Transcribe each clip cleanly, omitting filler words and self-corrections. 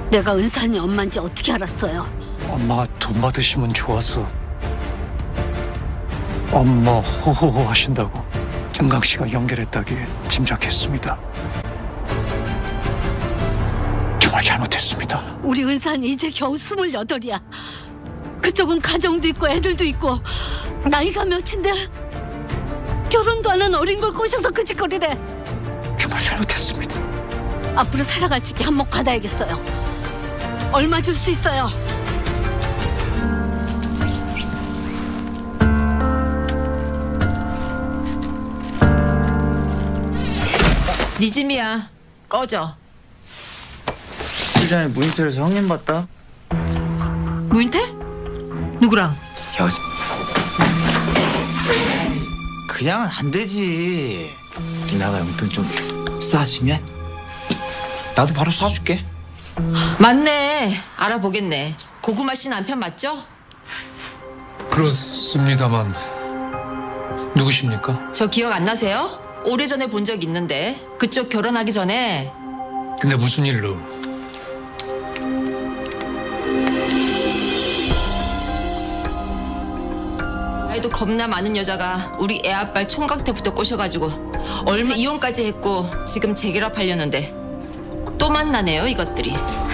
내가 은산이 엄마인지 어떻게 알았어요? 엄마가 돈 받으시면 좋아서 엄마 호호호 하신다고 정강 씨가 연결했다기에 짐작했습니다. 정말 잘못했습니다. 우리 은산이 이제 겨우 28이야. 그쪽은 가정도 있고 애들도 있고 나이가 몇인데 결혼도 안 한 어린 걸 꼬셔서 그 짓거리래. 정말 잘못했습니다. 앞으로 살아갈 수 있게 한몫 받아야겠어요. 얼마 줄 수 있어요? 네 짐이야. 꺼져. 시장에 무인텔에서 형님 봤다. 무인태? 누구랑? 여자. 그냥은 안 되지. 누나가 용돈 좀 쏴주면 나도 바로 쏴줄게. 맞네. 알아보겠네. 고구마 씨 남편 맞죠? 그렇습니다만 누구십니까? 저 기억 안 나세요? 오래전에 본 적 있는데 그쪽 결혼하기 전에. 근데 무슨 일로? 나이도 겁나 많은 여자가 우리 애 아빠를 총각 때부터 꼬셔가지고 얼마 이혼까지 했고 지금 재결합하려는데 또 만나네요 이것들이.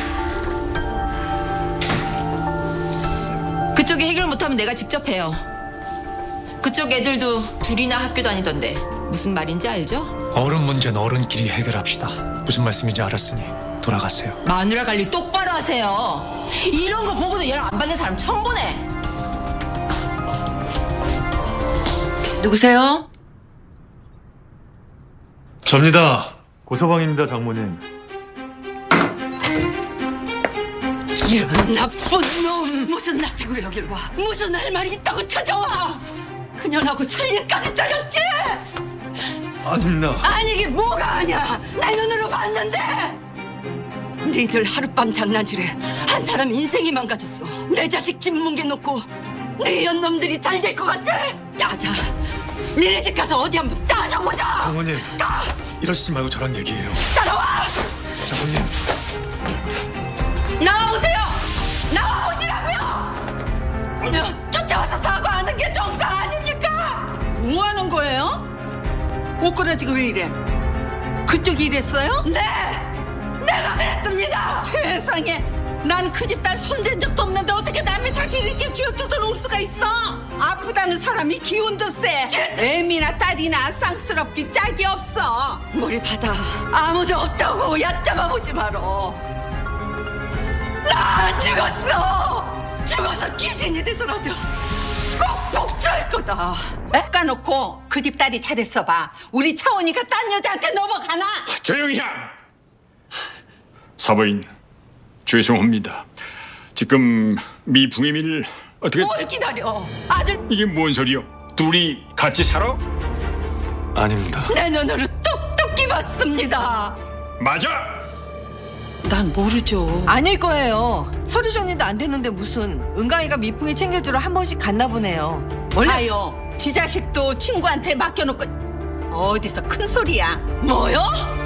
그쪽이 해결 못하면 내가 직접 해요. 그쪽 애들도 둘이나 학교 다니던데 무슨 말인지 알죠? 어른 문제는 어른끼리 해결합시다. 무슨 말씀인지 알았으니 돌아가세요. 마누라 관리 똑바로 하세요. 이런 거 보고도 연락 안 받는 사람 처음 보네. 누구세요? 접니다. 고서방입니다, 장모님. 이런 나쁜 놈! 무슨 낯짝으로 여길 와? 무슨 할 말이 있다고 찾아와? 그년하고 살림까지 차렸지? 아닙니다. 아니긴 뭐가 아냐! 내 눈으로 봤는데! 니들 하룻밤 장난질에 한 사람 인생이 망가졌어. 내 자식 집 뭉개놓고 네 연놈들이 잘 될 것 같아? 가자. 니네 집 가서 어디 한번 따져보자. 장모님, 이러시지 말고 저랑 얘기해요. 따라와! 장모님. 나와보세요! 나와보시라고요! 쫓아와서 사과하는 게 정상 아닙니까? 뭐 하는 거예요? 옷걸어지고 왜 이래? 그쪽이 이랬어요? 네! 내가 그랬습니다! 세상에, 난 그 집 딸 손댄 적도 없는데 어떻게 남의 자식을 이렇게 쥐어뜯어 놓을 수가 있어? 아프다는 사람이 기운도 세. 애미나 딸이나 쌍스럽기 짝이 없어. 머리 받아. 아무도 없다고 얕잡아보지 마라. 나 안 죽었어! 죽어서 귀신이 돼서라도 꼭 복수할 거다. 까놓고 그 집 딸이 잘했어 봐. 우리 차원이가 딴 여자한테 넘어가나? 조용히 하! 사부인 죄송합니다. 지금 미풍임이를 어떻게... 뭘 기다려? 아들 이게 뭔 소리요? 둘이 같이 살아? 아닙니다. 내 눈으로 똑똑히 봤습니다. 맞아! 난 모르죠. 아닐 거예요. 서류 정리도 안 되는데 무슨 은강이가 미풍이 챙겨주러 한 번씩 갔나 보네요. 원래 아요, 지 자식도 친구한테 맡겨놓고 어디서 큰 소리야? 뭐요?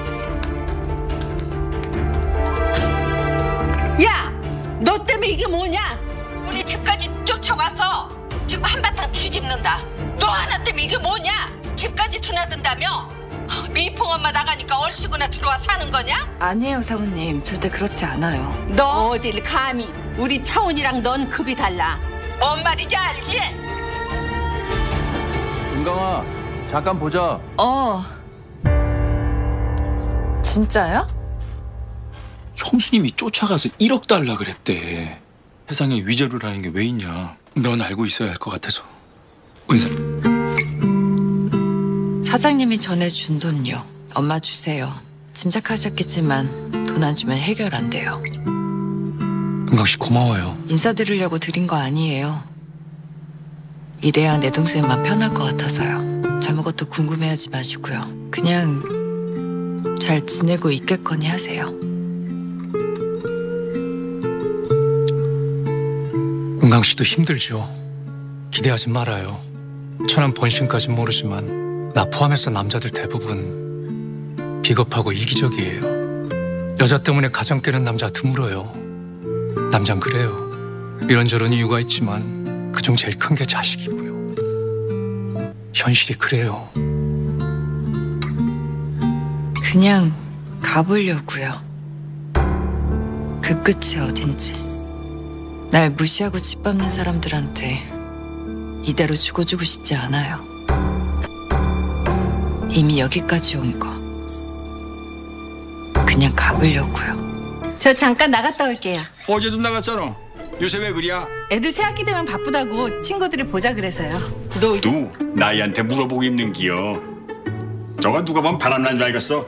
야, 너 때문에 이게 뭐냐? 우리 집까지 쫓아와서 지금 한바탕 뒤집는다. 너 하나 때문에 이게 뭐냐? 집까지 드나든다며? 미풍 엄마 나가니까 얼씨구나 들어와 사는 거냐? 아니에요, 사모님. 절대 그렇지 않아요. 너 어딜 감히? 우리 차원이랑 넌 급이 달라. 뭔 말인지 알지? 은강아, 잠깐 보자. 진짜요? 형수님이 쫓아가서 1억 달라 그랬대. 세상에 위자료라는 게 왜 있냐. 넌 알고 있어야 할 것 같아서. 은사. 사장님이 전해준 돈요. 엄마 주세요. 짐작하셨겠지만 돈 안 주면 해결 안 돼요. 은강 씨 고마워요. 인사드리려고 드린 거 아니에요. 이래야 내 동생만 편할 것 같아서요. 아무것도 궁금해하지 마시고요. 그냥 잘 지내고 있겠거니 하세요. 은강 씨도 힘들죠. 기대하지 말아요. 천안 번신까진 모르지만 나 포함해서 남자들 대부분 비겁하고 이기적이에요. 여자 때문에 가정 깨는 남자 드물어요. 남잔 그래요. 이런저런 이유가 있지만 그중 제일 큰 게 자식이고요. 현실이 그래요. 그냥 가보려고요. 그 끝이 어딘지. 날 무시하고 짓밟는 사람들한테 이대로 죽어주고 싶지 않아요. 이미 여기까지 온 거. 그냥 가보려고요. 저 잠깐 나갔다 올게요. 어제도 나갔잖아. 요새 왜 그리야? 애들 새학기 되면 바쁘다고 친구들이 보자 그래서요. 너도 나이한테 물어보고 있는 기여. 저가 누가 보면 바람난 줄 알겠어.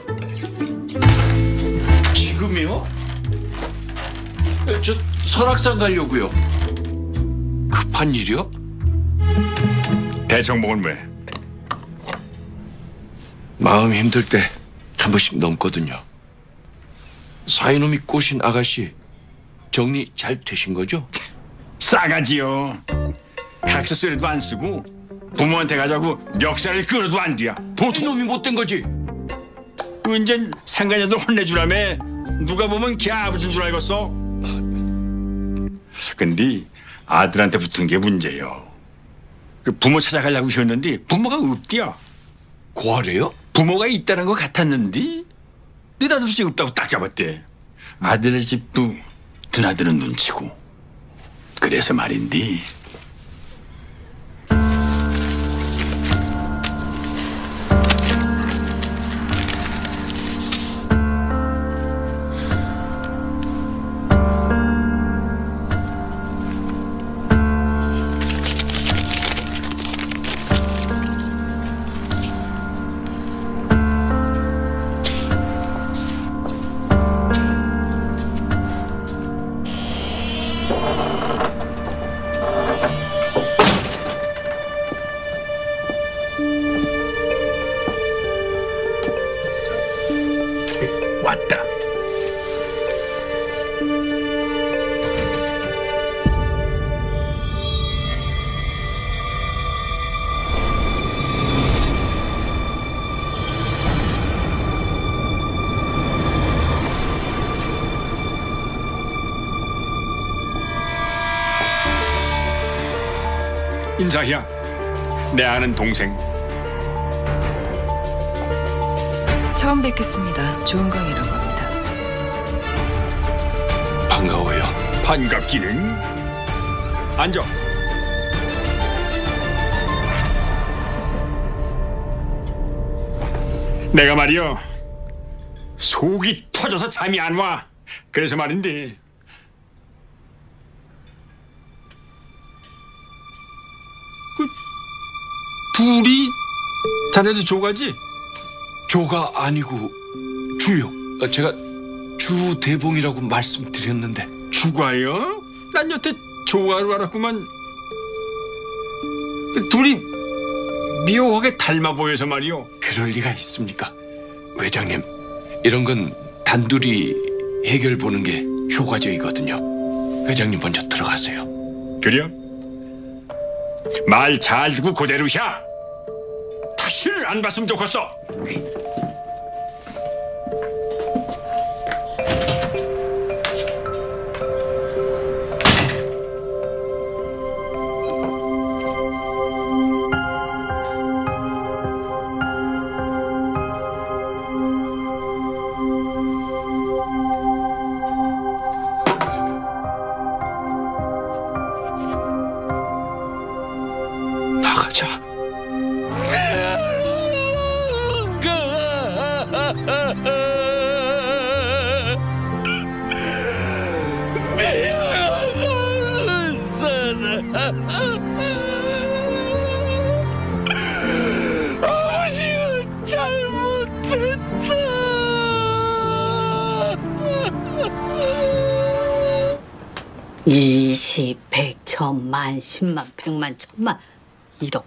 지금이요? 저 설악산 가려고요. 급한 일이요? 대청봉은 왜? 마음 힘들 때 한 번씩 넘거든요. 사이놈이 꼬신 아가씨 정리 잘 되신 거죠? 싸가지요. 각서서리도 안 쓰고 부모한테 가자고 멱살을 끌어도 안 돼야. 보통 놈이 못된 거지. 언젠 상가자들 혼내주라며. 누가 보면 걔 아버지인 줄 알겠어. 근데 아들한테 붙은 게 문제요. 그 부모 찾아가려고 하셨는데 부모가 없디야. 고아래요? 부모가 있다는 것 같았는데 느닷없이 없다고 딱 잡았대. 아들의 집도 드나드는 눈치고. 그래서 말인데. 왔다. 인사희야, 내 아는 동생. 처음 뵙겠습니다. 조은광이라고 합니다. 반가워요. 반갑기는. 앉아. 내가 말이여 속이 터져서 잠이 안 와. 그래서 말인데 그 둘이 자네도 조가지? 조가 아니고 주요. 제가 주대봉이라고 말씀드렸는데. 주가요? 난 여태 조가로 알았구만. 둘이 묘하게 닮아 보여서 말이오. 그럴 리가 있습니까? 회장님, 이런 건 단둘이 해결 보는 게 효과적이거든요. 회장님 먼저 들어가세요. 그래요? 말 잘 듣고 그대로 샤. 다시는 안 봤으면 좋겠어. 나가자. 아버지가 잘못했다. 일십, 백, 천만, 십만, 백만, 천만, 1억.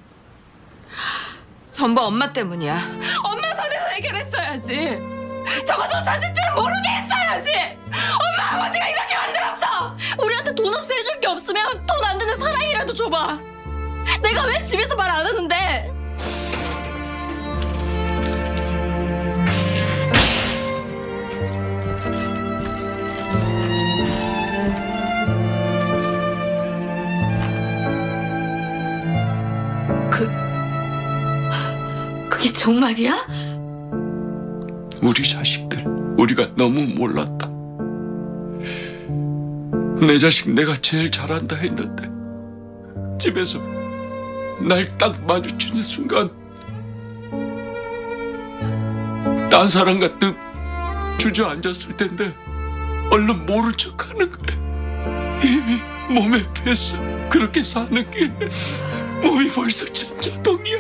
전부 엄마 때문이야. 엄마 선에서 해결했어야지. 적어도 자식들은 모르게 했어야지. 엄마 아버지가 이렇게 만들었어. 우리한테 돈 없어 해줄 게 없으면 돈 안 드는 사랑이라도 줘봐. 내가 왜 집에서 말 안 하는데? 이게 정말이야? 우리 자식들 우리가 너무 몰랐다. 내 자식 내가 제일 잘한다 했는데 집에서 날 딱 마주친 순간 딴 사람 같듯 주저앉았을 텐데 얼른 모른 척하는 거야. 이미 몸에 뱄어. 그렇게 사는 게 몸이 벌써 천자동이야.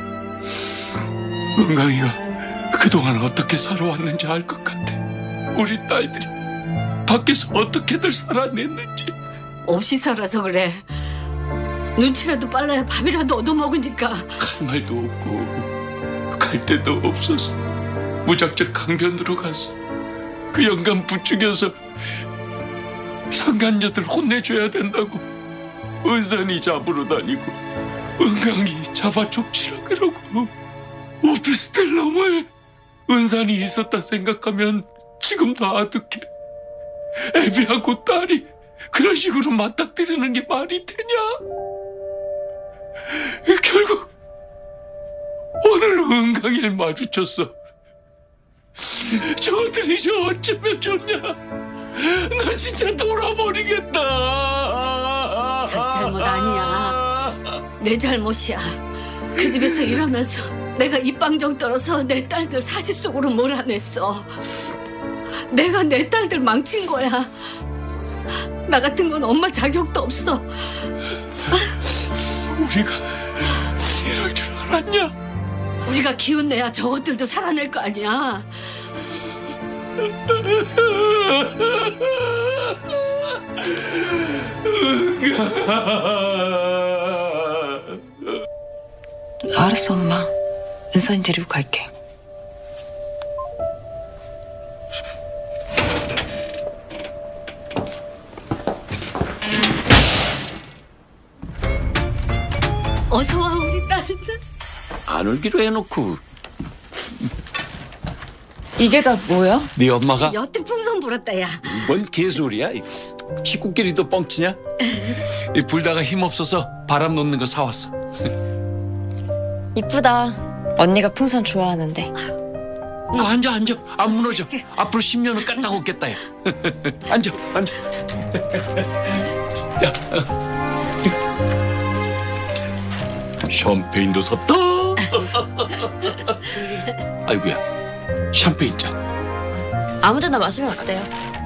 은강이가 그동안 어떻게 살아왔는지 알 것 같아. 우리 딸들이 밖에서 어떻게들 살아냈는지. 없이 살아서 그래. 눈치라도 빨라야 밥이라도 얻어먹으니까. 할 말도 없고 갈 데도 없어서 무작정 강변으로 가서 그 영감 부추겨서 상간녀들 혼내줘야 된다고 은산이 잡으러 다니고 은강이 잡아 족치라 그러고 오피스텔 너머에 은산이 있었다 생각하면 지금도 아득해. 애비하고 딸이 그런 식으로 맞닥뜨리는 게 말이 되냐? 결국 오늘 은강이를 마주쳤어. 저들이 저 어쩌면 좋냐? 나 진짜 돌아버리겠다. 자기 잘못 아니야. 내 잘못이야. 그 집에서 일하면서 내가 입방정 떨어서 내 딸들 사지 속으로 몰아냈어. 내가 내 딸들 망친 거야. 나 같은 건 엄마 자격도 없어. 우리가 이럴 줄 알았냐? 우리가 기운내야 저것들도 살아낼 거 아니야. 알았어, 엄마. 은선이 데리고 갈게. 어서 와, 우리 딸들. 안 울기로 해놓고 이게 다 뭐야? 네 엄마가 여태 풍선 불었다, 야. 뭔 개소리야? 식구끼리도 뻥치냐? 이 불다가 힘없어서 바람 놓는 거 사왔어. 이쁘다. 언니가 풍선 좋아하는데. 앉아 안 무너져. 앞으로 10년은 까딱 없겠다. 야. 앉아. 야. 샴페인도 샀다. 아이고야, 샴페인 잔. 아무데나 마시면 어때요?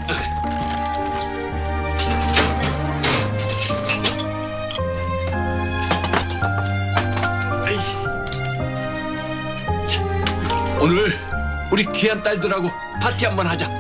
자, 오늘 우리 귀한 딸들하고 파티 한번 하자.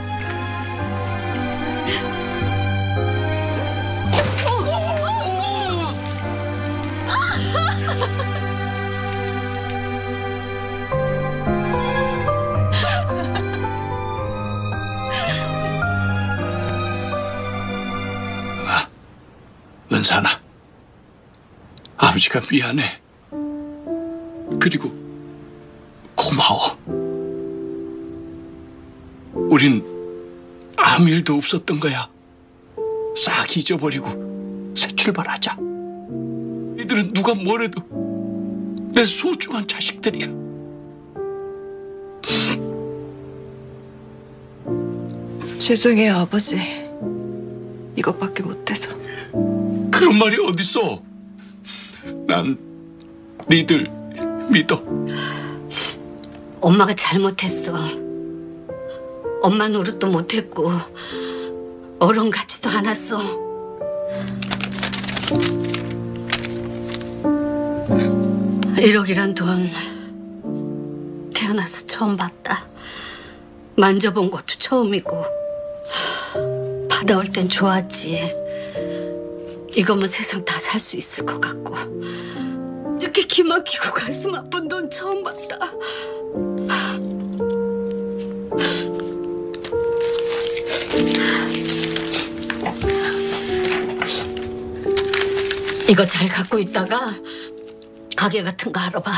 은산아, 아버지가 미안해. 그리고 고마워. 우린 아무 일도 없었던 거야. 싹 잊어버리고 새 출발하자. 이들은 누가 뭐래도 내 소중한 자식들이야. 죄송해요, 아버지. 이것밖에 못해서. 그런 말이 어딨어. 난 니들 믿어. 엄마가 잘못했어. 엄마 노릇도 못했고 어른 같지도 않았어. 일억이란 돈 태어나서 처음 봤다. 만져본 것도 처음이고 받아올 땐 좋았지. 이거면 세상 다 살 수 있을 것 같고. 이렇게 기막히고 가슴 아픈 돈 처음 봤다. 이거 잘 갖고 있다가 가게 같은 거 알아봐.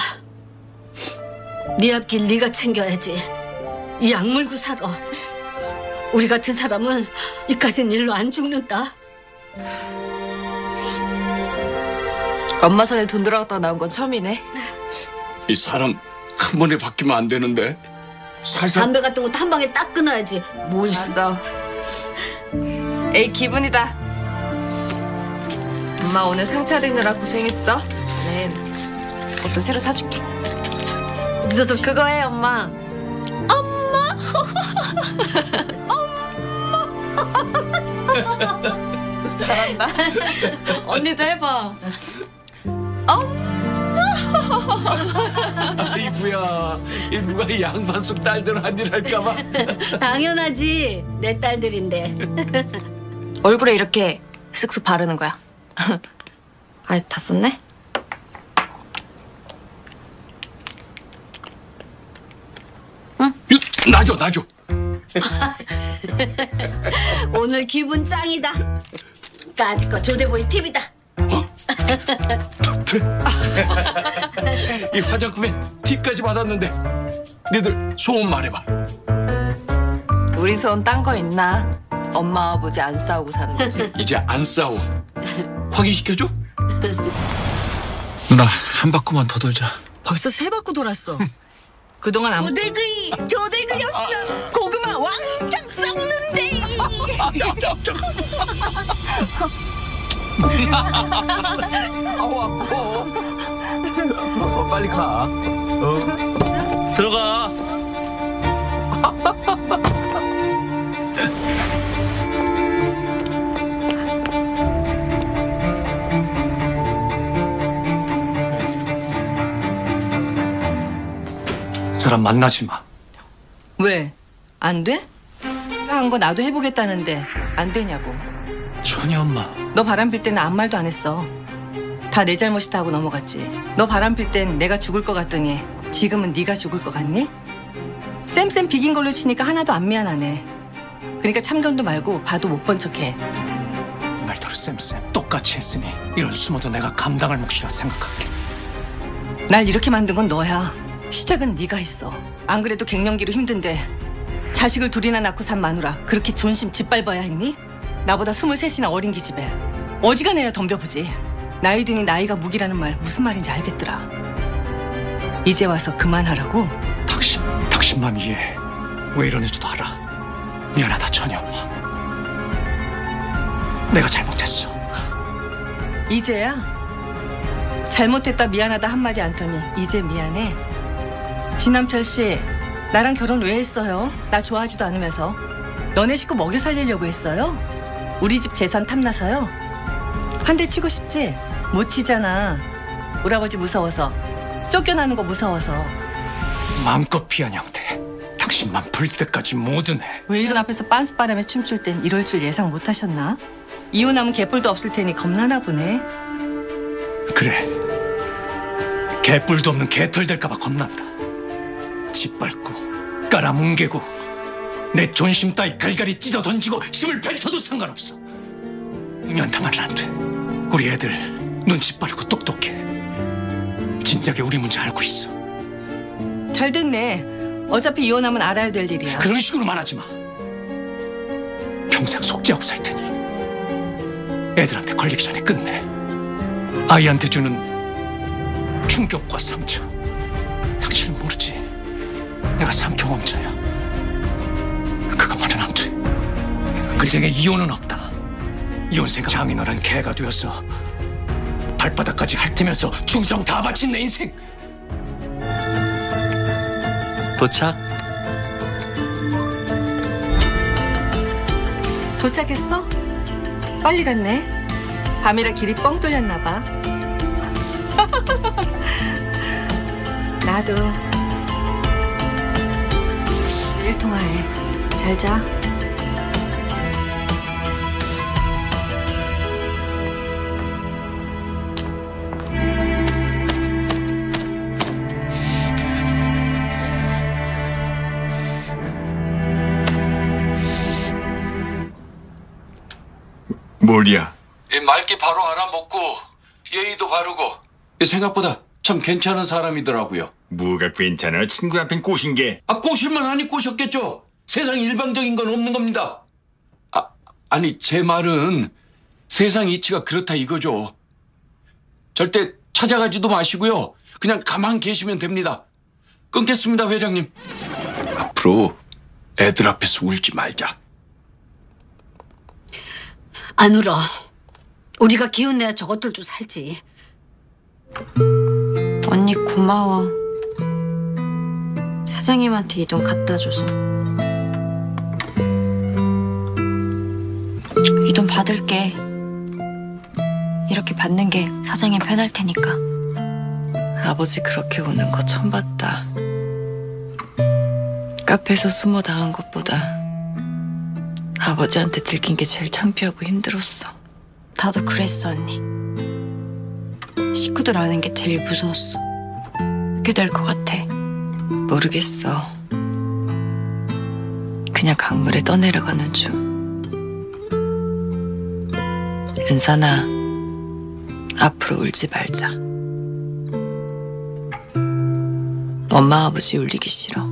네 앞길 네가 챙겨야지. 이 약 물고 살아. 우리 같은 사람은 이까진 일로 안 죽는다. 엄마 손에 돈 들어갔다 나온 건 처음이네. 이 사람 한 번에 바뀌면 안 되는데. 살살. 담배 같은 것도 한 방에 딱 끊어야지. 뭘 맞아. 에이 기분이다. 엄마 오늘 상 차리느라 고생했어. 네. 옷도 새로 사줄게. 너도 그거 해 엄마. 너 잘한다. 언니도 해봐. 아이고야, 이 누가 이 양반 속 딸들 한 일 할까봐. 당연하지. 내 딸들인데. 얼굴에 이렇게 쓱쓱 바르는 거야. 아, 다 썼네? 놔줘. 오늘 기분 짱이다. 까짓 거 조대보이 TV다. 이 화장품에 팁까지 받았는데 니들 소원 말해봐. 우리 손 딴 거 있나? 엄마 아버지 안 싸우고 사는 거지. 이제 안 싸워. 확인시켜줘? 누나 한 바퀴만 더 돌자. 벌써 세 바퀴 돌았어. 그동안 아무 조대구였어. 고구마 왕창 썩는데. 아우 아파. 빨리 가. 들어가. 사람 만나지 마. 왜? 안 돼? 한 거 나도 해보겠다는데 안 되냐고. 천이 엄마. 너 바람필 때는 아무 말도 안 했어. 다 내 잘못이다 하고 넘어갔지. 너 바람필 땐 내가 죽을 것 같더니 지금은 네가 죽을 것 같니? 쌤 비긴 걸로 치니까 하나도 안 미안하네. 그러니까 참견도 말고 봐도 못 본 척해. 말대로 쌤 똑같이 했으니 이런 수모도 내가 감당할 몫이라 생각할게. 날 이렇게 만든 건 너야. 시작은 네가 했어. 안 그래도 갱년기로 힘든데 자식을 둘이나 낳고 산 마누라 그렇게 존심 짓밟아야 했니? 나보다 23이나 어린 기집애. 어지간해야 덤벼보지. 나이 드니 나이가 무기라는 말 무슨 말인지 알겠더라. 이제 와서 그만하라고? 당신 맘 이해해. 왜 이러는지도 알아. 미안하다 천이 엄마. 내가 잘못했어. 이제야? 잘못했다 미안하다 한마디 안 터니 이제 미안해? 진남철 씨, 나랑 결혼 왜 했어요? 나 좋아하지도 않으면서. 너네 식구 먹여 살리려고 했어요? 우리 집 재산 탐나서요? 한 대 치고 싶지? 못 치잖아. 우리 아버지 무서워서. 쫓겨나는 거 무서워서. 마음껏 피한 형태. 당신만 불 때까지 뭐든 해. 외일은 앞에서 빤스바람에 춤출 땐 이럴 줄 예상 못 하셨나? 이혼하면 개뿔도 없을 테니 겁나나 보네. 그래. 개뿔도 없는 개털 될까봐 겁난다. 짓밟고 깔아뭉개고 내 존심 따위 갈갈이 찢어 던지고 힘을 뱉어도 상관없어. 연타만은 안 돼. 우리 애들 눈치 빠르고 똑똑해. 진작에 우리 문제 알고 있어. 잘 됐네. 어차피 이혼하면 알아야 될 일이야. 그런 식으로 말하지 마. 평생 속죄하고 살 테니 애들한테 걸리기 전에 끝내. 아이한테 주는 충격과 상처 당신은 모르지. 내가 삼경험자야. 그것만은 안 돼. 그 생에 이혼은 없다. 이혼 생각 장인어른 개가 되어서 발바닥까지 핥으면서 충성 다 바친 내 인생. 도착. 도착했어? 빨리 갔네. 밤이라 길이 뻥 뚫렸나 봐. 나도 내일 통화해. 잘 자. 뭘이야? 이 맑기 바로 알아먹고 예의도 바르고 생각보다 참 괜찮은 사람이더라고요. 뭐가 괜찮아? 친구한텐 꼬신 게. 꼬실만 하니 꼬셨겠죠. 세상 일방적인 건 없는 겁니다. 아니 제 말은 세상 이치가 그렇다 이거죠. 절대 찾아가지도 마시고요. 그냥 가만 계시면 됩니다. 끊겠습니다, 회장님. 앞으로 애들 앞에서 울지 말자. 안 울어. 우리가 기운내야 저것들도 살지. 언니 고마워. 사장님한테 이 돈 갖다 줘서. 이 돈 받을게. 이렇게 받는 게 사장님 편할 테니까. 아버지 그렇게 우는 거 처음 봤다. 카페에서 숨어 당한 것보다 아버지한테 들킨 게 제일 창피하고 힘들었어. 나도 그랬어 언니. 식구들 아는 게 제일 무서웠어. 어떻게 될 것 같아? 모르겠어. 그냥 강물에 떠내려가는 중. 은산아, 앞으로 울지 말자. 엄마 아버지 울리기 싫어.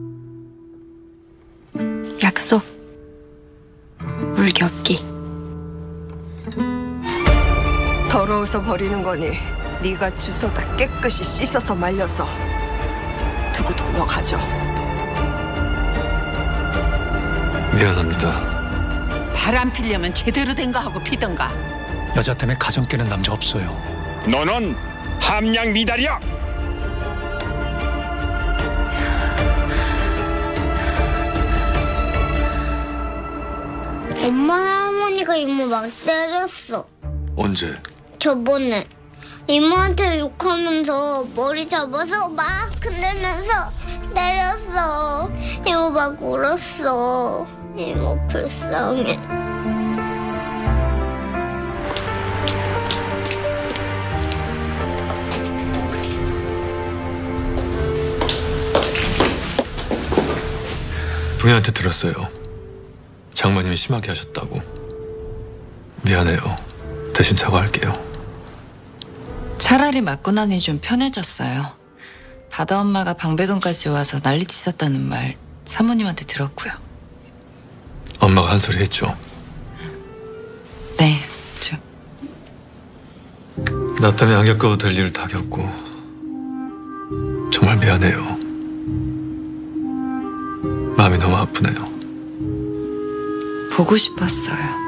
약속. 울기 없기. 더러워서 버리는 거니 네가 주워다 깨끗이 씻어서 말려서 두고두고 너 가져. 미안합니다. 바람 피려면 제대로 된 거 하고 피던가. 여자 때문에 가정 깨는 남자 없어요. 너는 함량 미달이야. 엄마랑 할머니가 이모 막 때렸어. 언제? 저번에 이모한테 욕하면서 머리 잡아서 막 흔들면서 때렸어. 이모 막 울었어. 이모 불쌍해. 부인한테 들었어요. 장모님이 심하게 하셨다고. 미안해요. 대신 사과할게요. 차라리 맞고 나니 좀 편해졌어요. 바다 엄마가 방배동까지 와서 난리치셨다는 말 사모님한테 들었고요. 엄마가 한 소리 했죠. 네, 좀. 나 때문에 안 겪어도 될 일을 다 겪고 정말 미안해요. 마음이 너무 아프네요. 보고 싶었어요.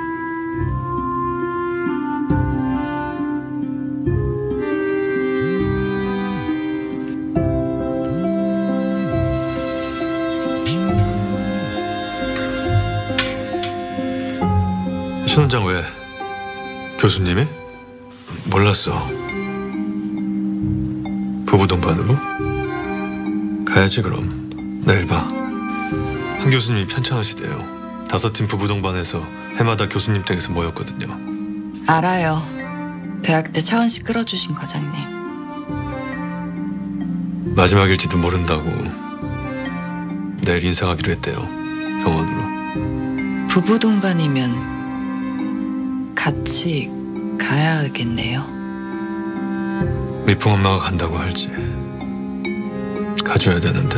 신원장 왜? 교수님이? 몰랐어. 부부 동반으로? 가야지 그럼. 내일 봐. 한 교수님이 편찮으시대요. 5팀 부부 동반해서 해마다 교수님 댁에서 모였거든요. 알아요. 대학 때 차원 씨 끌어주신 과장님. 마지막일지도 모른다고 내일 인사하기로 했대요. 병원으로. 부부 동반이면 같이 가야겠네요. 미풍 엄마가 간다고 할지 가줘야 되는데.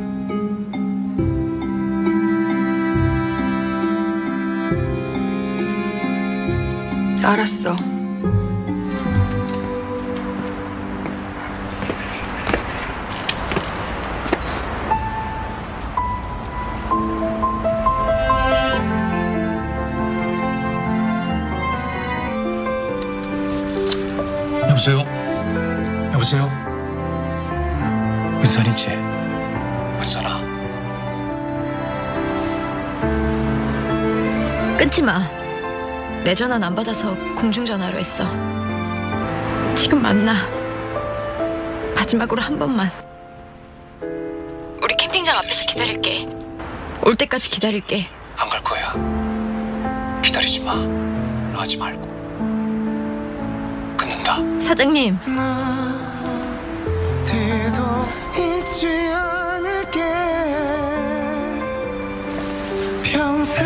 알았어. 여보세요? 여보세요? 은산이지? 은산아. 끊지 마. 내 전화는 안 받아서 공중전화로 했어. 지금 만나. 마지막으로 한 번만. 우리 캠핑장 앞에서 기다릴게. 올 때까지 기다릴게. 안 갈 거야. 기다리지 마. 하지 말고. 끊는다. 사장님. 뒤도 잊지 않을게. 평생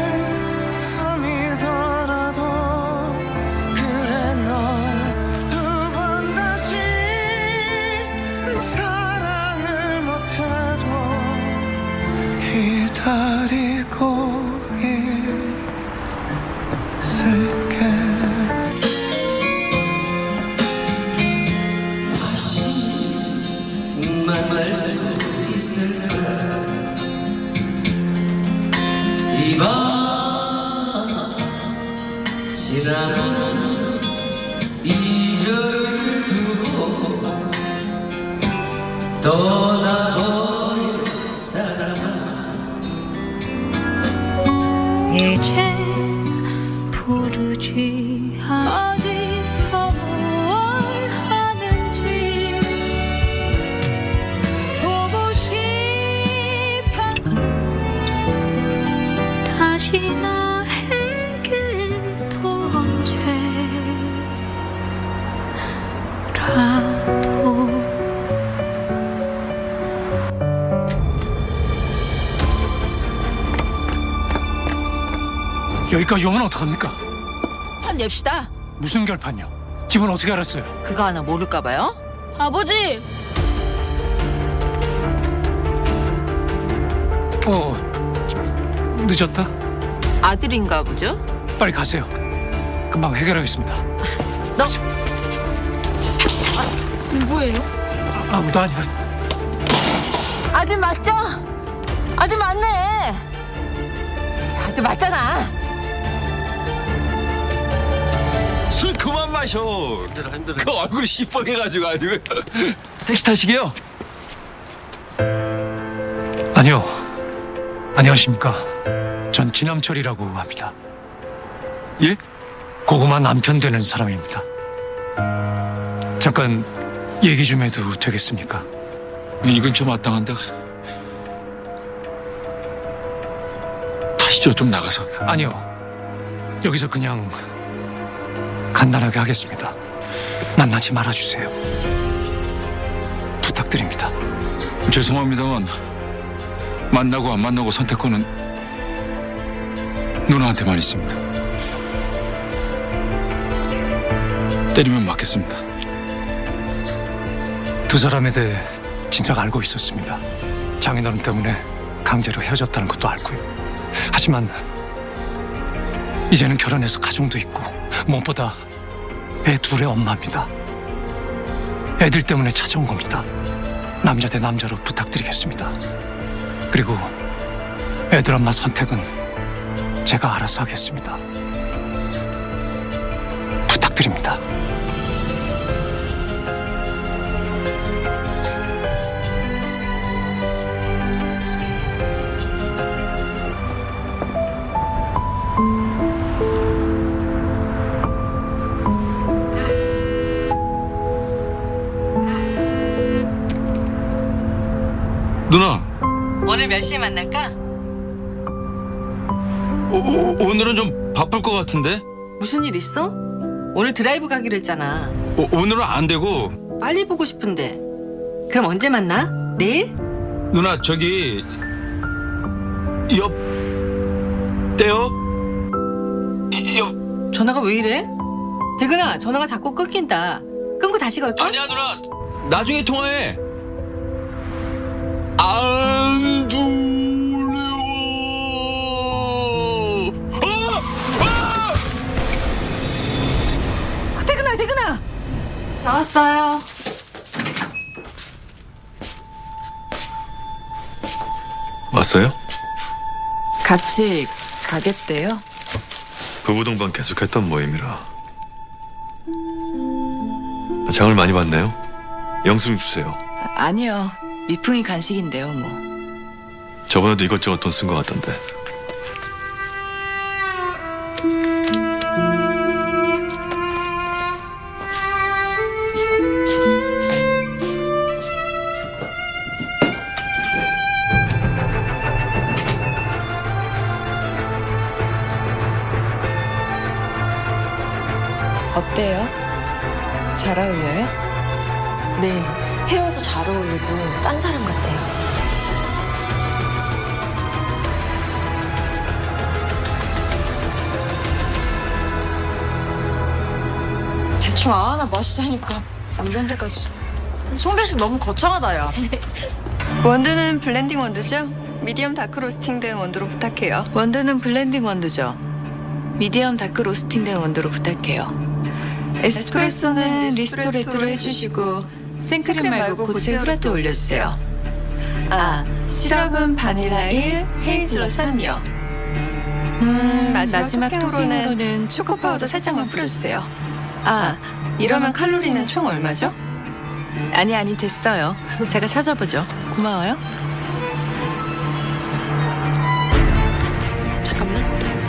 믿어라도 그래 널 두 번 다시 사랑을 못해도 기다리고 있을게. 만 알 수 있을까 이 밤 지나고 이별을 두고 떠나버린 사람 이제 부르지 어디서 뭘 하는지 보고 싶어 다시 나에게도 언제라도 여기까지 오면 어떡합니까? 판 냅시다. 무슨 결판요? 집은 어떻게 알았어요? 그거 하나 모를까 봐요? 아버지! 늦었다? 아들인가 보죠? 빨리 가세요. 금방 해결하겠습니다. 너! 누구예요? 아무도 아니야. 아들 맞죠? 아들 맞네. 아들 맞잖아. 술 그만 마셔. 힘들어. 그 얼굴이 시뻘개가지고 아주. 택시 타시게요? 아니요. 안녕하십니까. 전 진암철이라고 합니다. 예? 고구마 남편 되는 사람입니다. 잠깐 얘기 좀 해도 되겠습니까? 이 근처 마땅한데 타시죠. 좀 나가서. 아니요. 여기서 그냥 간단하게 하겠습니다. 만나지 말아주세요. 부탁드립니다. 죄송합니다만 만나고 안 만나고 선택권은 누나한테만 있습니다. 때리면 맞겠습니다. 두 사람에 대해 진작 알고 있었습니다. 장인어른 때문에 강제로 헤어졌다는 것도 알고요. 하지만 이제는 결혼해서 가정도 있고 무엇보다 애 둘의 엄마입니다. 애들 때문에 찾아온 겁니다. 남자 대 남자로 부탁드리겠습니다. 그리고 애들 엄마 선택은 제가 알아서 하겠습니다. 부탁드립니다. 누나. 오늘 몇 시에 만날까? 오늘은 좀 바쁠 것 같은데? 무슨 일 있어? 오늘 드라이브 가기로 했잖아. 오늘은 안 되고. 빨리 보고 싶은데. 그럼 언제 만나? 내일? 누나 저기 떼요? 전화가 왜 이래? 대근아, 전화가 자꾸 끊긴다. 끊고 다시 걸까? 아니야 누나. 나중에 통화해. 안 돌려워. 대근아. 다 왔어요. 왔어요? 같이 가겠대요. 부부 동반 계속했던 모임이라. 장을 많이 봤네요. 영수증 주세요. 아니요. 미풍이 간식인데요, 뭐. 저번에도 이것저것 돈 쓴 것 같던데. 어때요? 잘 어울려요? 네, 헤어져 잘 어울리고 딴 사람 같아요. 대충 하나 마시자니까 운전대까지. 송별식 너무 거창하다, 야. 원두는 블렌딩 원두죠? 미디엄 다크 로스팅된 원두로 부탁해요. 원두는 블렌딩 원두죠. 미디엄 다크 로스팅된 원두로 부탁해요. 에스프레소는 리스토레토로 해주시고 생크림 말고 고체 후라테 올려주세요. 시럽은 바닐라 1, 헤이즐넛 3이요. 마지막 토핑으로는 초코 파우더 살짝만 뿌려주세요. 이러면 칼로리는 총 얼마죠? 아니 됐어요. 제가 찾아보죠. 고마워요. 잠깐만.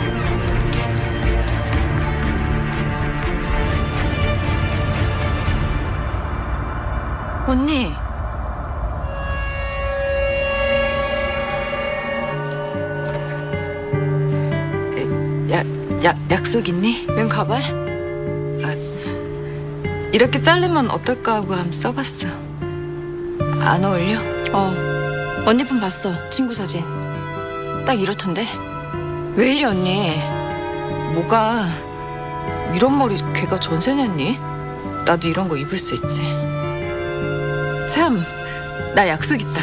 언니. 약속 있니? 웬 가발? 이렇게 자르면 어떨까 하고 한번 써봤어. 안 어울려? 언니 폰 봤어. 친구 사진. 딱 이렇던데. 왜 이래 언니? 뭐가 이런 머리 걔가 전세 냈니? 나도 이런 거 입을 수 있지. 참, 나 약속 있다.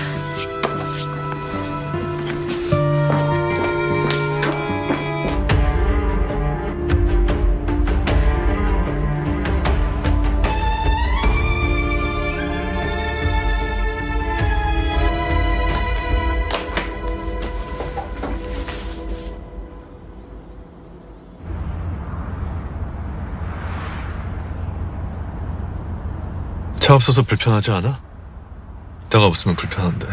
차 없어서 불편하지 않아? 이따가 없으면 불편한데.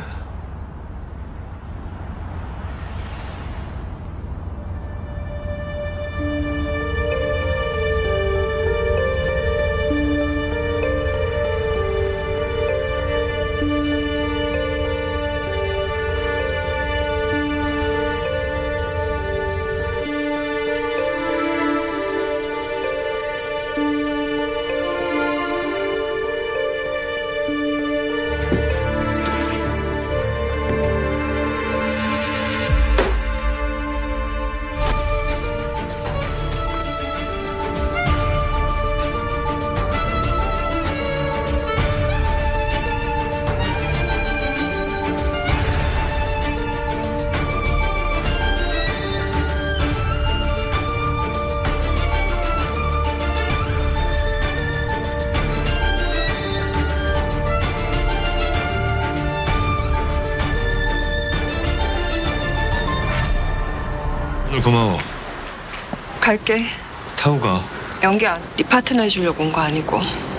오늘 고마워. 갈게. 타고 가. 연기야, 네 파트너 해주려고 온 거 아니고.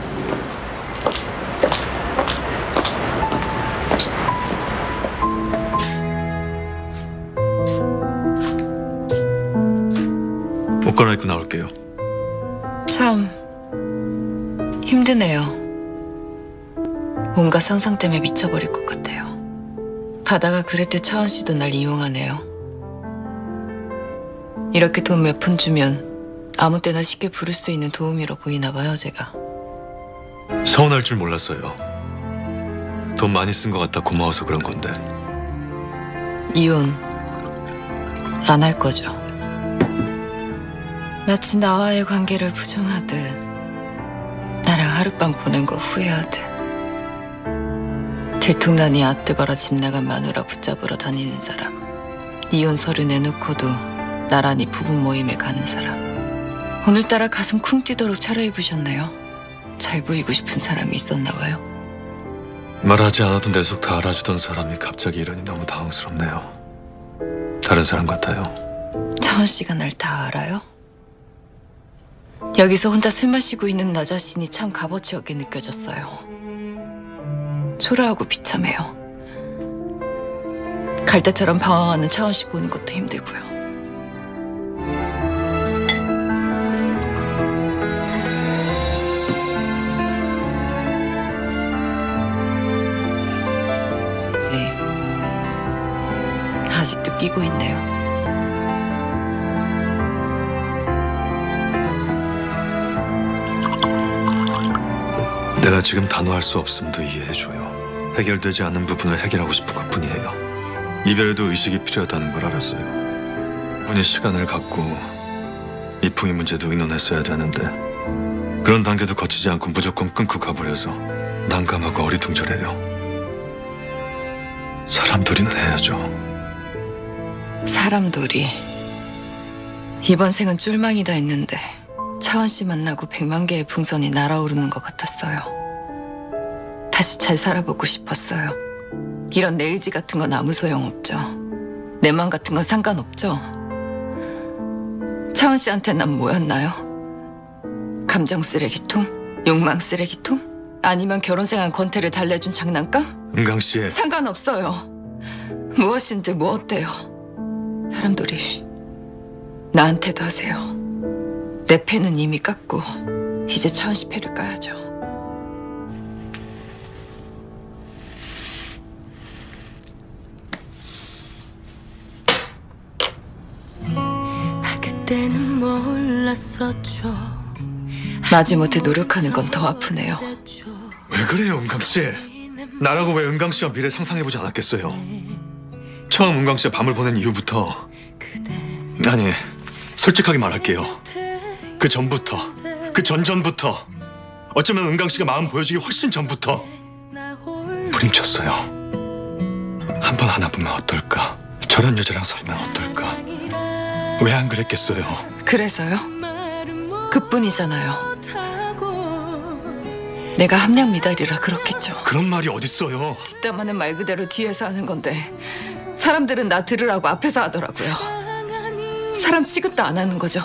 옷 갈아입고 나올게요. 참 힘드네요. 뭔가 상상 때문에 미쳐버릴 것 같아요. 바다가 그랬듯 차원 씨도 날 이용하네요. 이렇게 돈 몇 푼 주면 아무 때나 쉽게 부를 수 있는 도움이라 보이나 봐요, 제가. 서운할 줄 몰랐어요. 돈 많이 쓴 것 같다 고마워서 그런 건데. 이혼 안 할 거죠? 마치 나와의 관계를 부정하듯 나랑 하룻밤 보낸 거 후회하듯 들통나니 아뜨거라 집 나간 마누라 붙잡으러 다니는 사람, 이혼 서류 내놓고도 나란히 부부 모임에 가는 사람. 오늘따라 가슴 쿵 뛰도록 차려입으셨네요. 잘 보이고 싶은 사람이 있었나 봐요. 말하지 않아도 내 속 다 알아주던 사람이 갑자기 이러니 너무 당황스럽네요. 다른 사람 같아요. 차원 씨가 날 다 알아요? 여기서 혼자 술 마시고 있는 나 자신이 참 값어치 없게 느껴졌어요. 초라하고 비참해요. 갈 때처럼 방황하는 차원 씨 보는 것도 힘들고요. 아직도 끼고 있네요. 내가 지금 단호할 수 없음도 이해해줘요. 해결되지 않는 부분을 해결하고 싶은 것뿐이에요. 이별에도 의식이 필요하다는 걸 알았어요. 분이 시간을 갖고 이풍이 문제도 의논했어야 되는데 그런 단계도 거치지 않고 무조건 끊고 가버려서 난감하고 어리둥절해요. 사람들이는 해야죠. 사람돌이. 이번 생은 쫄망이다 했는데 차원 씨 만나고 100만 개의 풍선이 날아오르는 것 같았어요. 다시 잘 살아보고 싶었어요. 이런 내 의지 같은 건 아무 소용없죠. 내 맘 같은 건 상관없죠. 차원 씨한테 난 뭐였나요? 감정 쓰레기통? 욕망 쓰레기통? 아니면 결혼 생활 권태를 달래준 장난감? 은강 씨. 상관없어요. 무엇인지 뭐 어때요? 사람들이 나한테도 하세요. 내 패는 이미 깠고 이제 차원 씨 패를 까야죠. 나 그때는 몰랐었죠. 마지못해 노력하는 건 더 아프네요. 왜 그래요, 은강 씨? 나라고 왜 은강 씨와 미래 상상해보지 않았겠어요? 처음 은강 씨와 밤을 보낸 이후부터, 아니, 솔직하게 말할게요. 그 전부터, 그 전전부터, 어쩌면 은강 씨가 마음 보여주기 훨씬 전부터 부림쳤어요. 한 번 하나보면 어떨까? 저런 여자랑 살면 어떨까? 왜 안 그랬겠어요? 그래서요? 그뿐이잖아요. 내가 함량 미달이라 그렇겠죠. 그런 말이 어딨어요? 뒷담화는 말 그대로 뒤에서 하는 건데 사람들은 나 들으라고 앞에서 하더라고요. 사람 취급도 안 하는 거죠.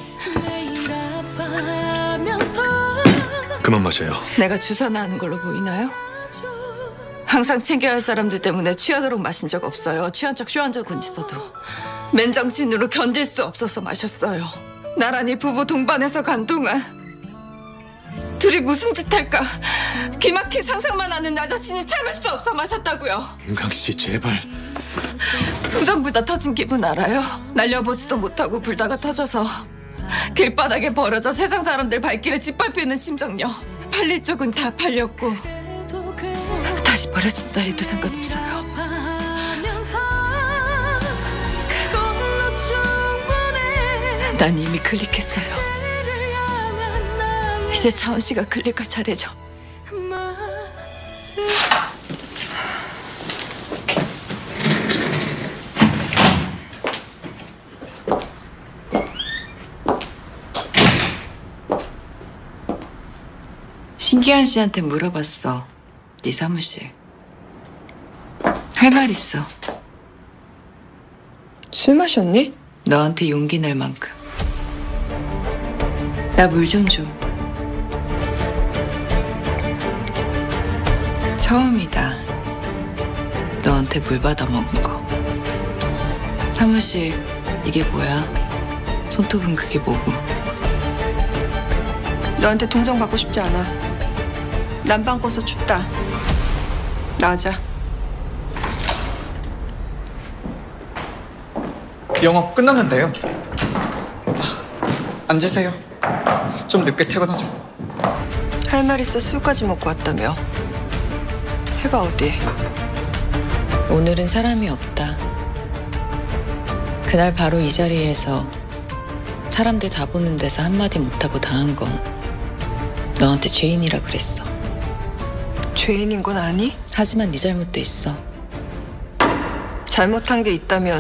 그만 마셔요. 내가 주사나 하는 걸로 보이나요? 항상 챙겨야 할 사람들 때문에 취하도록 마신 적 없어요. 취한 척 쇼한 적은 있어도 맨정신으로 견딜 수 없어서 마셨어요. 나란히 부부 동반해서 간 동안 둘이 무슨 짓 할까 기막힌 상상만 하는 나 자신이 참을 수 없어 마셨다고요. 은강 씨 제발. 풍선불다 터진 기분 알아요? 날려보지도 못하고 불다가 터져서 길바닥에 버려져 세상 사람들 발길에 짓밟히는 심정요. 팔릴 쪽은 다 팔렸고 다시 버려진다 해도 상관없어요. 난 이미 클릭했어요. 이제 차원 씨가 클릭할 차례죠. 신기한 씨한테 물어봤어. 네 사무실. 할 말 있어. 술 마셨니? 너한테 용기 낼 만큼. 나 물 좀 줘. 처음이다. 너한테 물 받아 먹은 거. 사무실 이게 뭐야? 손톱은 그게 뭐고? 너한테 동정 받고 싶지 않아. 난방 꺼서 춥다. 나가자. 영업 끝났는데요. 앉으세요. 좀 늦게 퇴근하죠. 할 말 있어 술까지 먹고 왔다며. 해봐 어디. 오늘은 사람이 없다. 그날 바로 이 자리에서 사람들 다 보는 데서 한마디 못하고 당한 건 너한테 죄인이라 그랬어. 죄인인 건 아니? 하지만 네 잘못도 있어. 잘못한 게 있다면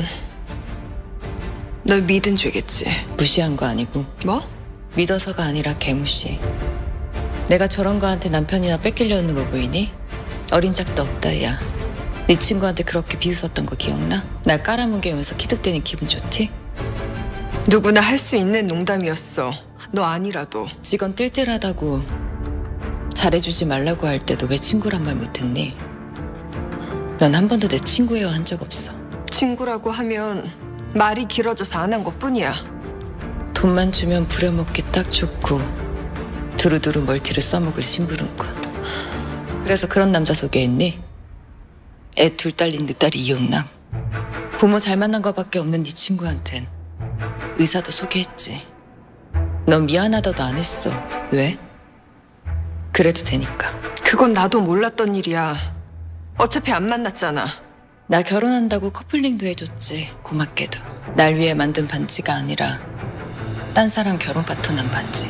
널 믿은 죄겠지. 무시한 거 아니고. 뭐? 믿어서가 아니라 개무시. 내가 저런 거한테 남편이나 뺏기려 눈으로 보이니? 어림짝도 없다 야. 네 친구한테 그렇게 비웃었던 거 기억나? 날 깔아뭉개면서 키득대니 기분 좋지? 누구나 할 수 있는 농담이었어. 너 아니라도. 직원 띨띨하다고 잘해주지 말라고 할 때도 왜 친구란 말 못했니? 넌 한 번도 내 친구예요 한 적 없어. 친구라고 하면 말이 길어져서 안 한 것뿐이야. 돈만 주면 부려먹기 딱 좋고 두루두루 멀티를 써먹을 심부름꾼. 그래서 그런 남자 소개했니? 애 둘 딸린 네 딸이 이혼남. 부모 잘 만난 거밖에 없는 네 친구한텐 의사도 소개했지. 넌 미안하다도 안 했어. 왜? 그래도 되니까. 그건 나도 몰랐던 일이야. 어차피 안 만났잖아. 나 결혼한다고 커플링도 해줬지. 고맙게도. 날 위해 만든 반지가 아니라 딴 사람 결혼 파토난 반지.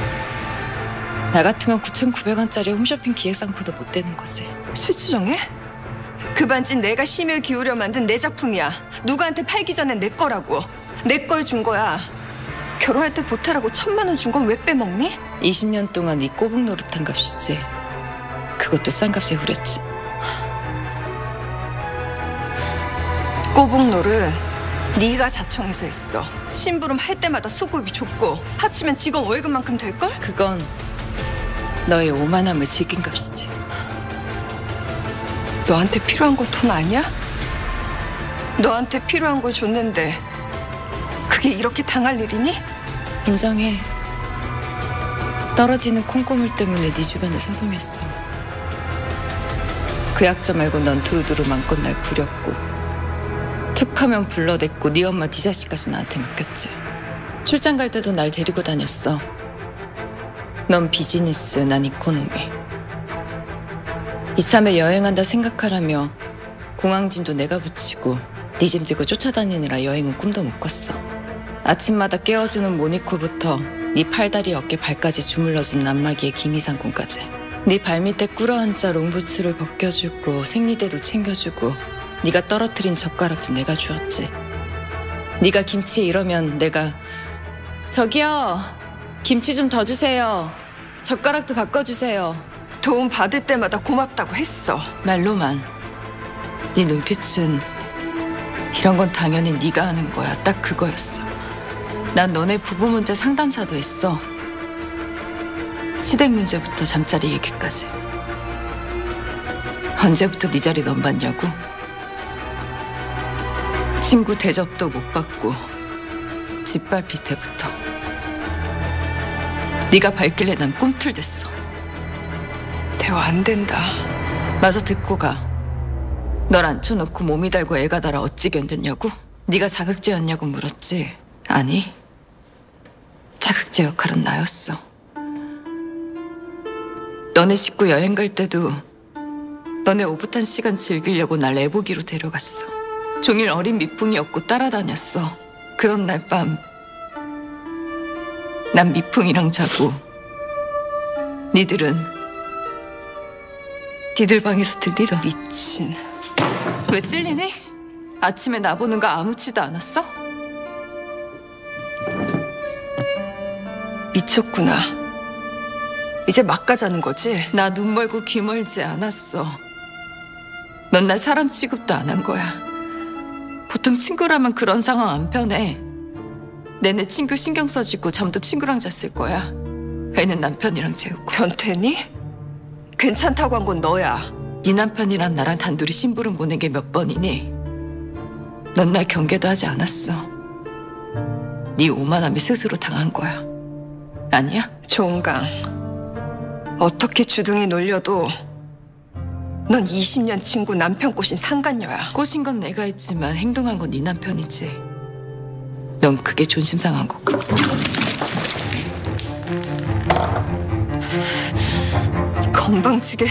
나 같은 건 9,900원짜리 홈쇼핑 기획상품도 못 되는 거지. 수주정해? 그 반지는 내가 심혈 기울여 만든 내 작품이야. 누구한테 팔기 전엔 내 거라고. 내 걸 준 거야. 결혼할 때 보태라고 1,000만 원 준 건 왜 빼먹니? 20년 동안 네 꼬북 노릇한 값이지. 그것도 싼 값에 후렸지. 꼬북놀은 네가 자청해서 했어. 심부름 할 때마다 수급이 좁고 합치면 직원 월급만큼 될걸? 그건 너의 오만함을 즐긴 값이지. 너한테 필요한 건 돈 아니야? 너한테 필요한 걸 줬는데 그게 이렇게 당할 일이니? 인정해. 떨어지는 콩고물 때문에 네 주변에 서성했어. 그 약자 말고 넌 두루두루 맘껏 날 부렸고 툭하면 불러댔고 네 엄마 네 자식까지 나한테 맡겼지. 출장 갈 때도 날 데리고 다녔어. 넌 비즈니스, 난 이코노미. 이참에 여행한다 생각하라며 공항짐도 내가 붙이고 네 짐 들고 쫓아다니느라 여행은 꿈도 못 꿨어. 아침마다 깨워주는 모니코부터 네 팔다리 어깨 발까지 주물러준 남마기의 기미상군까지. 네 발밑에 꿇어앉아 롱부츠를 벗겨주고 생리대도 챙겨주고 네가 떨어뜨린 젓가락도 내가 주었지. 네가 김치에 이러면 내가 저기요 김치 좀 더 주세요. 젓가락도 바꿔주세요. 도움 받을 때마다 고맙다고 했어. 말로만. 네 눈빛은 이런 건 당연히 네가 하는 거야. 딱 그거였어. 난 너네 부부 문제 상담사도 했어. 시댁 문제부터 잠자리 얘기까지. 언제부터 네 자리 넘봤냐고? 친구 대접도 못 받고 짓밟힐 때부터. 네가 발길래 난 꿈틀댔어. 대화 안 된다. 마저 듣고 가. 널 앉혀놓고 몸이 달고 애가 달아 어찌 견뎠냐고? 네가 자극제였냐고 물었지. 아니, 자극제 역할은 나였어. 너네 식구 여행 갈 때도 너네 오붓한 시간 즐기려고 날 애보기로 데려갔어. 종일 어린 미풍이었고 따라다녔어. 그런 날 밤 난 미풍이랑 자고 니들 방에서 들리던 미친. 왜 찔리니? 아침에 나보는 거 아무렇지도 않았어? 미쳤구나. 이제 막 가자는 거지? 나 눈 멀고 귀 멀지 않았어. 넌 날 사람 취급도 안 한 거야. 보통 친구라면 그런 상황 안 편해. 내내 친구 신경 써주고 잠도 친구랑 잤을 거야. 애는 남편이랑 재우고. 변태니? 괜찮다고 한 건 너야. 네 남편이랑 나랑 단둘이 심부름 보낸 게 몇 번이니? 넌 날 경계도 하지 않았어. 네 오만함에 스스로 당한 거야. 아니야? 종강. 어떻게 주둥이 놀려도 넌 20년 친구 남편 꼬신 상간녀야. 꼬신 건 내가 했지만 행동한 건 네 남편이지. 넌 그게 존심 상한 거고. 건방지게.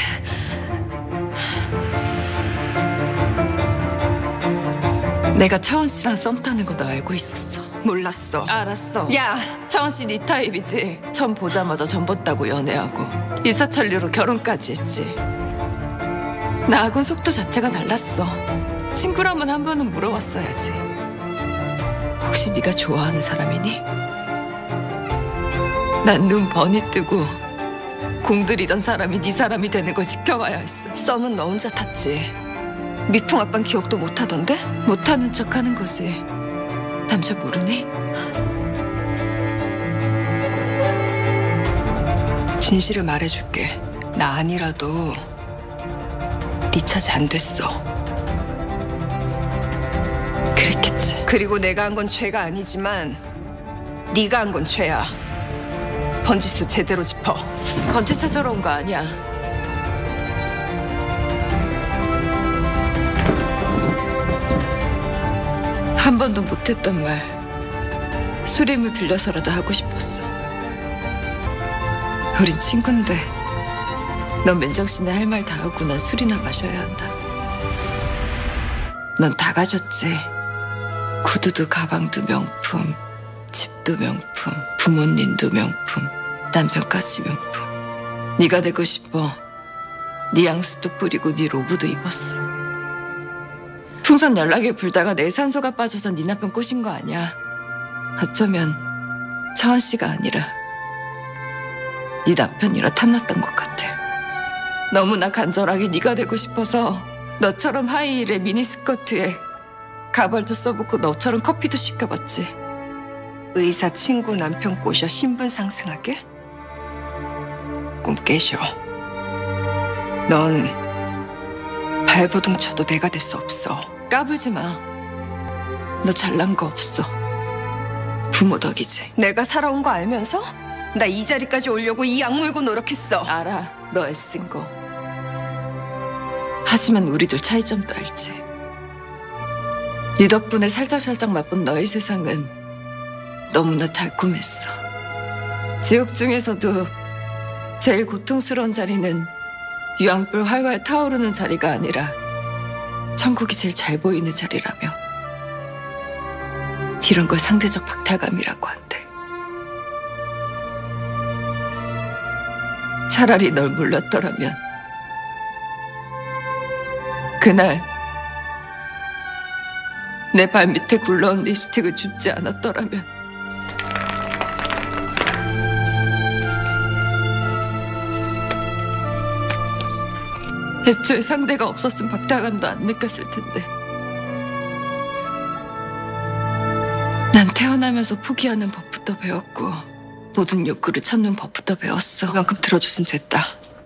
내가 차원 씨랑 썸 타는 거 너 알고 있었어. 몰랐어. 알았어. 야, 차원 씨 네 타입이지. 처음 보자마자 전봇다고 연애하고 일사천리로 결혼까지 했지. 나하고는 속도 자체가 달랐어. 친구라면 한 번은 물어봤어야지. 혹시 네가 좋아하는 사람이니? 난 눈 번이 뜨고 공들이던 사람이 네 사람이 되는 걸 지켜봐야 했어. 썸은 너 혼자 탔지. 미풍 아빠는 기억도 못하던데? 못하는 척하는 거지. 남자 모르니? 진실을 말해줄게. 나 아니라도 네 차지 안 됐어. 그랬겠지. 그리고 내가 한 건 죄가 아니지만 네가 한 건 죄야. 번지수 제대로 짚어. 번지 찾아러 온 거 아니야. 한 번도 못했던 말 술임을 빌려서라도 하고 싶었어. 우린 친구인데 넌 맨정신에 할 말 다 하고 난 술이나 마셔야 한다. 넌 다 가졌지. 구두도 가방도 명품, 집도 명품, 부모님도 명품, 남편까지 명품. 네가 되고 싶어. 네 향수도 뿌리고 네 로브도 입었어. 풍선 연락에 불다가 내 산소가 빠져서 네 남편 꼬신 거 아니야. 어쩌면 차원 씨가 아니라 네 남편이라 탐났던 것 같아. 너무나 간절하게 네가 되고 싶어서 너처럼 하이힐에 미니스커트에 가발도 써보고 너처럼 커피도 시켜봤지. 의사 친구 남편 꼬셔 신분 상승하게? 꿈 깨셔. 넌 발버둥 쳐도 내가 될 수 없어. 까불지 마. 너 잘난 거 없어. 부모 덕이지. 내가 살아온 거 알면서? 나 이 자리까지 오려고 이 악물고 노력했어. 알아. 너 애쓴 거. 하지만 우리들 차이점도 알지. 네 덕분에 살짝살짝 맛본 너의 세상은 너무나 달콤했어. 지옥 중에서도 제일 고통스러운 자리는 유황불 활활 타오르는 자리가 아니라 천국이 제일 잘 보이는 자리라며. 이런 걸 상대적 박탈감이라고 한대. 차라리 널 몰랐더라면 그날 내 발밑에 굴러온 립스틱을 줍지 않았더라면 애초에 상대가 없었으면 박탈감도 안 느꼈을 텐데. 난 태어나면서 포기하는 법부터 배웠고 모든 욕구를 찾는 법부터 배웠어. 그만큼 들어줬으면 됐다.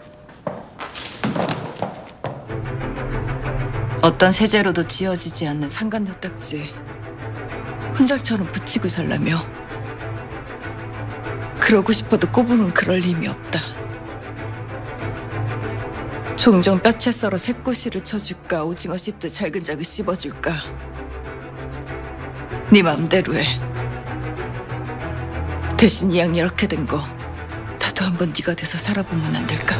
어떤 세제로도 지워지지 않는 상간녀딱지 혼자처럼 붙이고 살라며. 그러고 싶어도 꼬붕은 그럴 힘이 없다. 종종 뼈채 썰어 새꼬시를 쳐줄까, 오징어 씹듯 잘근잘근 씹어줄까. 네 맘대로 해. 대신 이왕 이렇게 된 거 나도 한번 네가 돼서 살아보면 안 될까?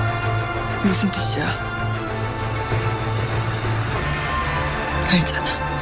무슨 뜻이야? 알잖아.